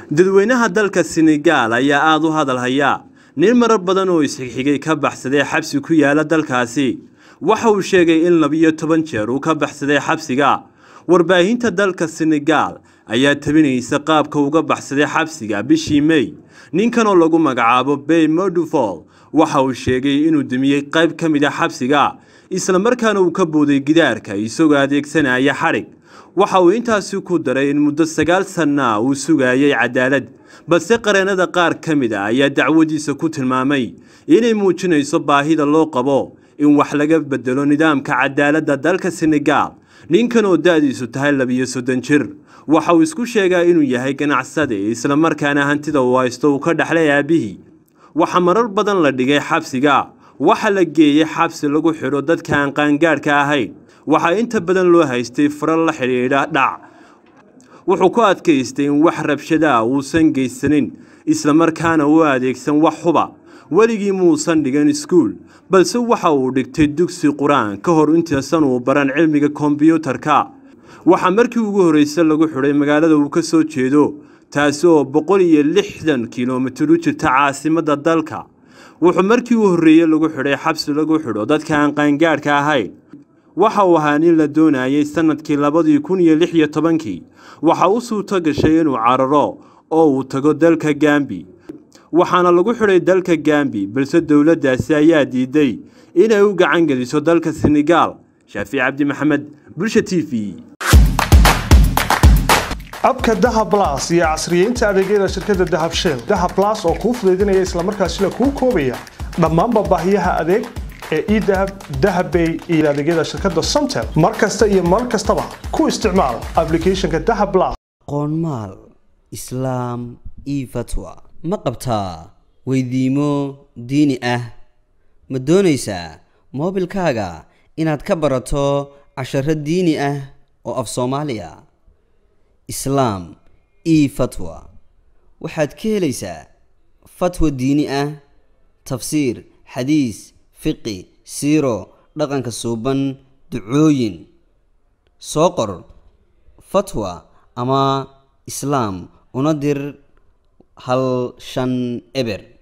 dadweynaha dalka Senegal ayaa aad u hadal haya nin marar badan oo isxigay ka baxsaday xabsi ku yaala dalkaasi waxa uu sheegay in 12 jeer uu ka baxsaday xabsiga warbaahinta dalka Senegal ayaa tabinaysa qaabka uga baxsaday xabsiga bishii May ninkan oo lagu magacaabo Bay Modufol waxa uu sheegay inuu dumiyay qayb kamid ah xabsiga isla markaana uu ka booday gidaarka isagoo adeegsanaya xarig waxa uu intaasi ku daray in muddo 9 sano uu sugayay cadaalad balse qareenada qaar kamid ah ayaa dacwadiisa ku tilmaamay inay muujinayso baahida loo qabo in wax laga bedelo nidaamka cadaaladda dalka Senegal ninkan oo daadiisu tahay 32 jir waxa uu isku sheegay inuu yahay ganacsade isla markaana hantida uu haysto uu ka dhaxlay aabihii waxa marar badan la dhigay xabsiga waxa la geeyay xabsi lagu xiro dadka aan qaangaarka ahayn waxa inta badan loo haystay faral la xiriira dhac wuxuu ku adkaystay in wax rabshada uu san geysanin isla markaana uu adeegsan wax xuba waligii muusan dhigan iskuul balse waxa uu dhigtay dugsi quraan ka hor intaas uu baran cilmiga kombiyuutarka waxa markii ugu horeysay lagu xiray magaalada uu ka soo jeedo taas oo 160 kiiloomitir u jirta caasimadda dalka wuxuu markii uu horeeyay lagu xiray xabsi lagu xiro dadka aan qaangaarka ahayn waxa uu ahaa nin la doonayay sanadkii 2016 waxa uu suurto gashay inuu cararo oo uu tago dalka Gambia waxaana lagu xiray dalka Gambia balse dawladdaasi ayaa diiday inay u gacan geliso dalka Senegal Shaafic Abdi Maxamed Bulsha TV abka Dahab Plus iyo casriyeynta adeegyada shirkadda Dahab Shell Dahab Plus oo ku fududeynaya isla markaasina ku koobaya dhammaan baahiyaha adeeg ee idahab dahabbay iyo adeegyada shirkadda Somtel markasta iyo mar kastaba ku isticmaal applicationka Dahab Plus qoonmaal islaam iyo fatwa ma qabtaa weydiimo diini ah ma doonaysaa moobilkaaga inaad ka barato casharro diini ah oo af Soomaaliya islaam iyo fatwa waxaad ka helaysaa fatwa diini ah tafsiir xadiis fiqi siiro dhaqanka suuban ducooyin soo qor fatwa ama islaam una dir hal shan eber